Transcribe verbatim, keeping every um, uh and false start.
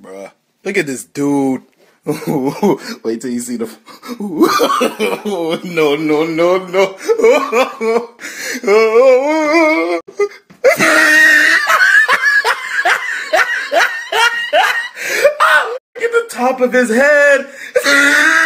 bruh. Look at this dude. Wait till you see the... No, no, no, no. Look at the top of his head.